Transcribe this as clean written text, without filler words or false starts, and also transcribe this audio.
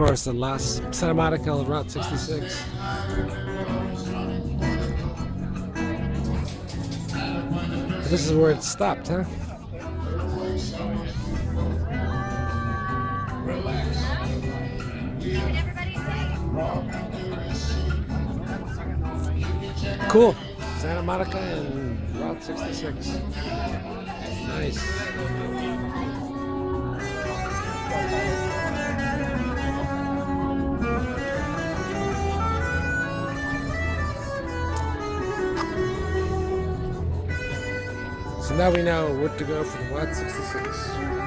course, the last Santa Monica on Route 66. This is where it stopped, huh? Cool. Santa Monica and Route 66. Nice. So now we know where to go for the Route 66.